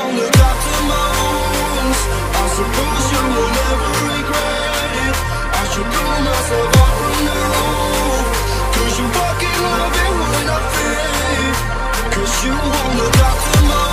wanna doctor my wounds. I suppose you will never regret it. I should pull myself out from the roof, 'cause you fucking love it when I fit. 'Cause you wanna doctor my